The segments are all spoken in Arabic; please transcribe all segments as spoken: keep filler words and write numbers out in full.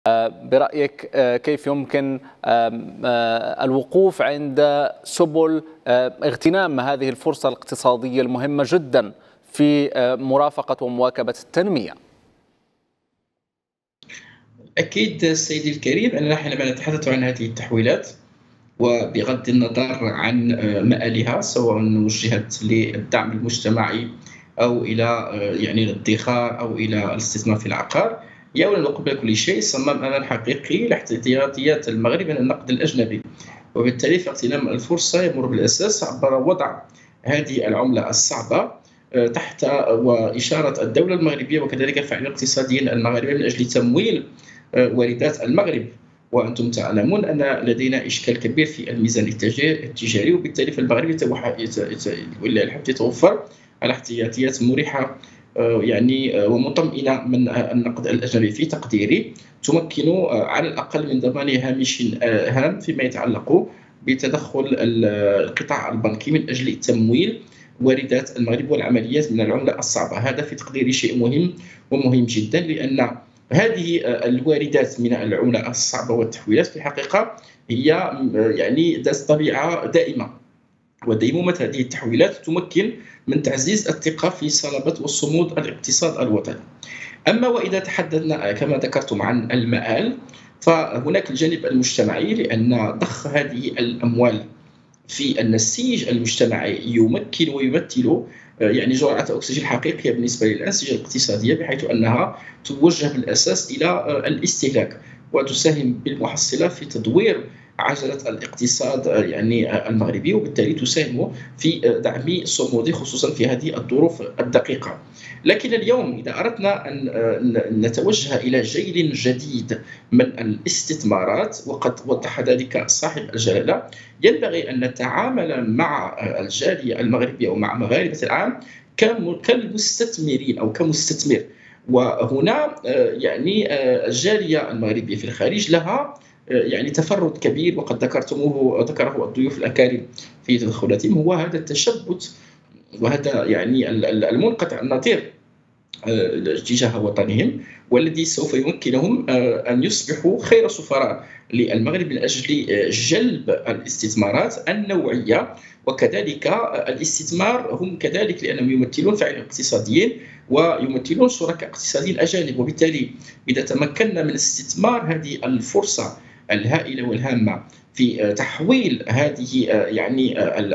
برأيك كيف يمكن الوقوف عند سبل اغتنام هذه الفرصة الاقتصادية المهمة جدا في مرافقة ومواكبة التنمية؟ أكيد سيدي الكريم، أننا حينما نتحدث عن هذه التحويلات وبغض النظر عن مآلها، سواء وجهت للدعم المجتمعي أو إلى يعني الادخار أو إلى الاستثمار في العقار، هي أولا وقبل كل شيء صمم أمام حقيقي لاحتياطيات المغرب من النقد الأجنبي، وبالتالي فاغتنام الفرصة يمر بالأساس عبر وضع هذه العملة الصعبة تحت وإشارة الدولة المغربية وكذلك الفاعلين الاقتصاديين المغاربة من أجل تمويل واردات المغرب. وأنتم تعلمون أن لدينا إشكال كبير في الميزان التجاري، وبالتالي فالمغرب ولله الحمد يتوفر على احتياطيات مريحة يعني ومطمئنة من النقد الأجنبي في تقديري، تمكن على الأقل من ضمان هامش هام فيما يتعلق بتدخل القطاع البنكي من أجل تمويل واردات المغرب والعمليات من العملة الصعبة. هذا في تقديري شيء مهم ومهم جدا، لأن هذه الواردات من العملة الصعبة والتحويلات في الحقيقة هي يعني ذات طبيعة دائمة وديمومة. هذه التحويلات تمكن من تعزيز الثقة في صلابة وصمود الاقتصاد الوطني. أما وإذا تحدثنا كما ذكرتم عن المآل، فهناك الجانب المجتمعي، لأن ضخ هذه الأموال في النسيج المجتمعي يمكن ويمثل يعني جرعة أكسجين حقيقية بالنسبة للأنسجة الاقتصادية، بحيث أنها توجه بالأساس إلى الاستهلاك وتساهم بالمحصلة في تدوير عجلة الاقتصاد يعني المغربي، وبالتالي تساهم في دعم صموده خصوصا في هذه الظروف الدقيقة. لكن اليوم إذا أردنا أن نتوجه إلى جيل جديد من الاستثمارات، وقد وضح ذلك صاحب الجلالة، ينبغي أن نتعامل مع الجالية المغربية ومع مغاربة العام كالمستثمرين أو كمستثمر. وهنا يعني الجالية المغربية في الخارج لها يعني تفرد كبير، وقد ذكرتموه ذكره الضيوف الأكارم في تدخلاتهم، هو هذا التشبت وهذا يعني المنقطع النظير تجاه وطنهم، والذي سوف يمكنهم أن يصبحوا خير سفراء للمغرب من أجل جلب الاستثمارات النوعية، وكذلك الاستثمار هم كذلك لأنهم يمثلون فاعلين اقتصاديين ويمثلون شركاء اقتصاديين أجانب. وبالتالي إذا تمكنا من استثمار هذه الفرصة الهائلة والهامة في تحويل هذه يعني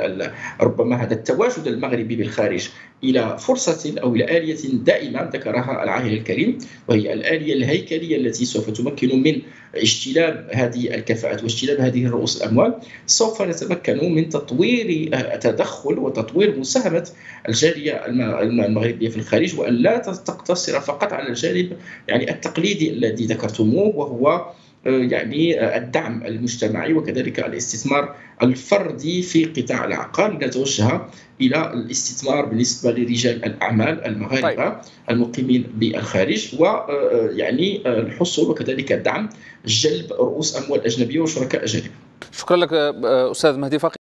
ربما هذا التواجد المغربي بالخارج إلى فرصة أو إلى آلية دائمة ذكرها العاهل الكريم، وهي الآلية الهيكلية التي سوف تمكن من اجتلاب هذه الكفاءات واجتلاب هذه رؤوس الأموال، سوف نتمكن من تطوير تدخل وتطوير مساهمة الجالية المغربية في الخارج، وأن لا تقتصر فقط على الجانب يعني التقليدي الذي ذكرتموه، وهو يعني الدعم المجتمعي وكذلك الاستثمار الفردي في قطاع العقار، لنتوجه إلى الاستثمار بالنسبة لرجال الأعمال المغاربة طيب. المقيمين بالخارج، ويعني الحصول وكذلك الدعم جلب رؤوس أموال أجنبية وشركاء أجانب. شكرا لك أستاذ مهدي فقيه.